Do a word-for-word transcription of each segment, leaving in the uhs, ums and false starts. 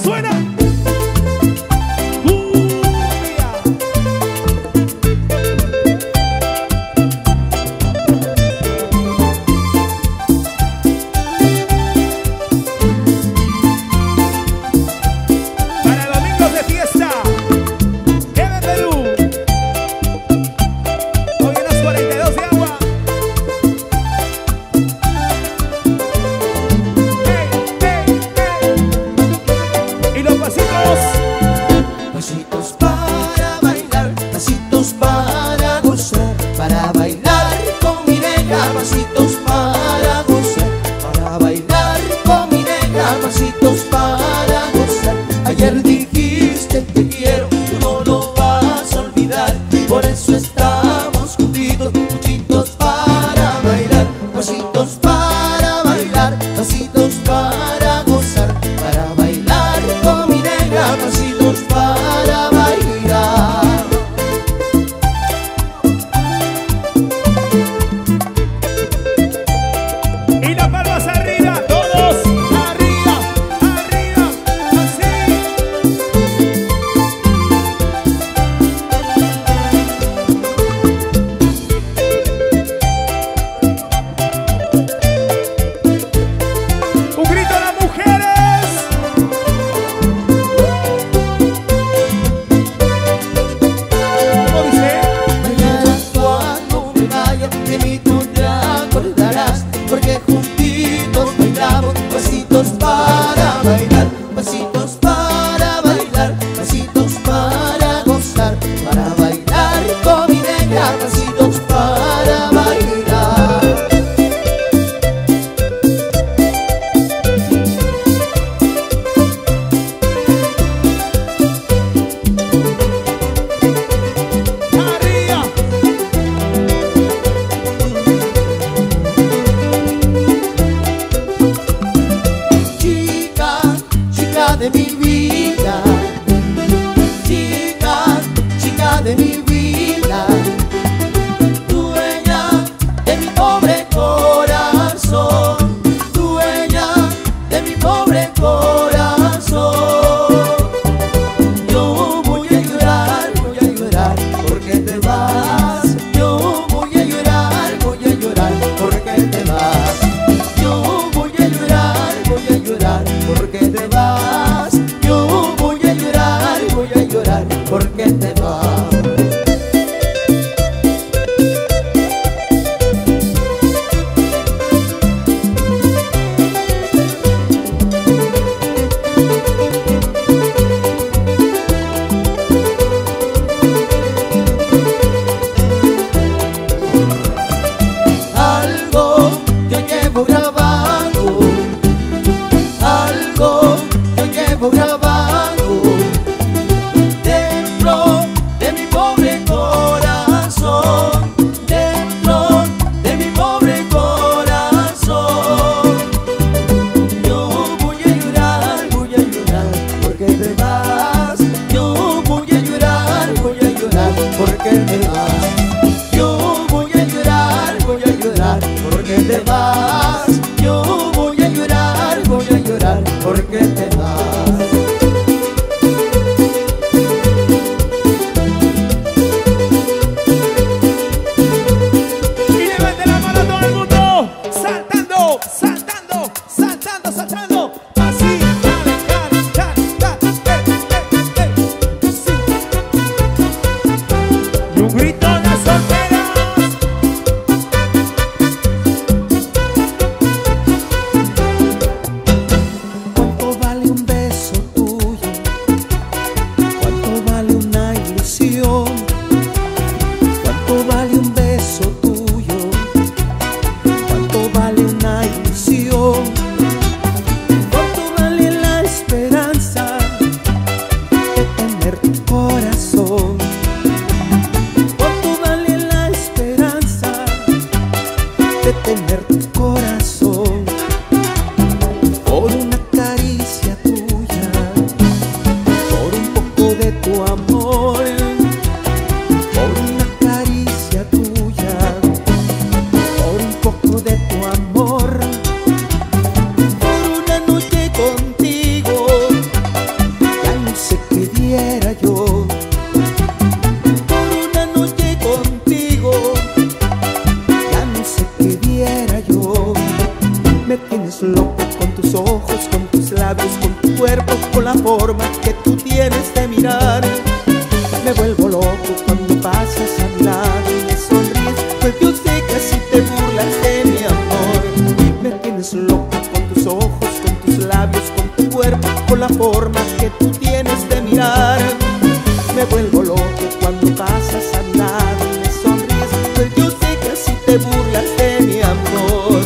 suena. tu cuerpo, con la forma que tú tienes de mirar. Me vuelvo loco cuando pasas a mi lado y me sonríes, pues yo sé que así te burlas de mi amor. Me tienes loco con tus ojos, con tus labios, con tu cuerpo, con la forma que tú tienes de mirar. Me vuelvo loco cuando pasas a mi lado y me sonríes, pues yo sé que así te burlas de mi amor.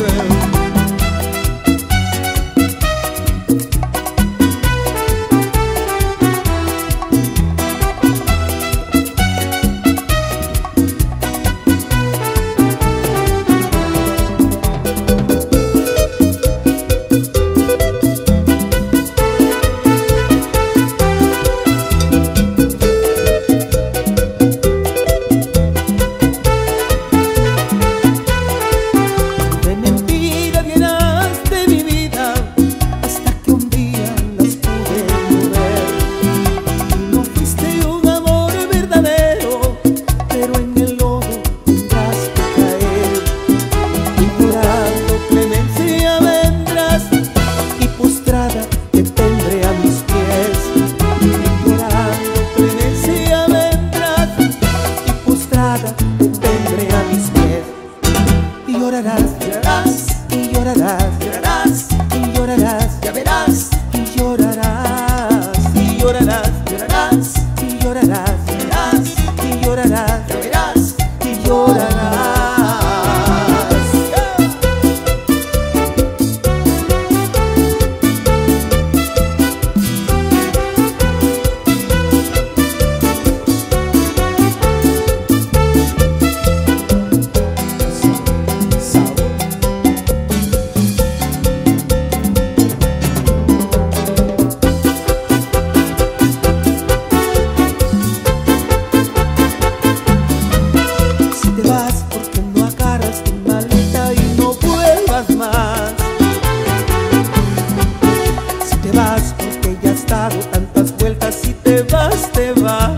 Tantas vueltas, si te vas, te vas.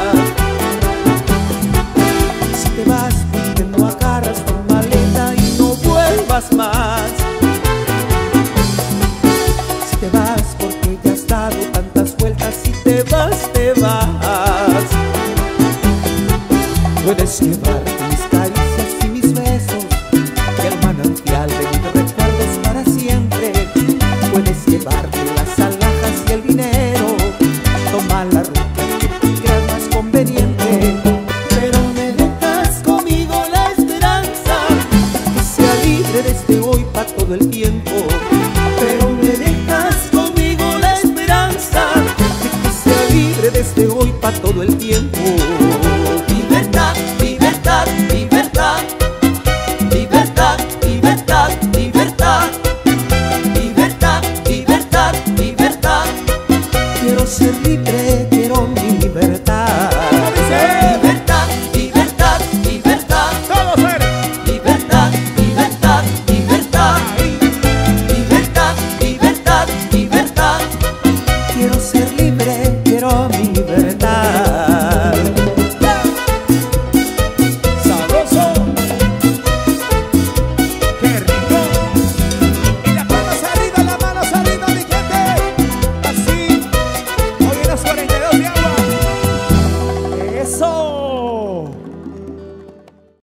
Si te vas porque no agarras tu maleta y no vuelvas más. Si te vas porque ya has dado tantas vueltas, si te vas, te vas. Puedes llevarte mis caricias y mis besos, el manantial de mis recuerdos para siempre. Puedes llevarte las alhajas y el dinero, toma la ruta que tú creas más conveniente, pero me dejas conmigo la esperanza que sea libre desde hoy para todo el tiempo. Pero me dejas conmigo la esperanza de que sea libre desde hoy para todo el tiempo. Libertad, libertad, libertad, libertad, libertad, libertad. Quiero ser libre, quiero mi libertad. Libertad, libertad, libertad. Todos eres. Libertad, libertad, libertad. Libertad, libertad, libertad. Quiero ser libre, quiero mi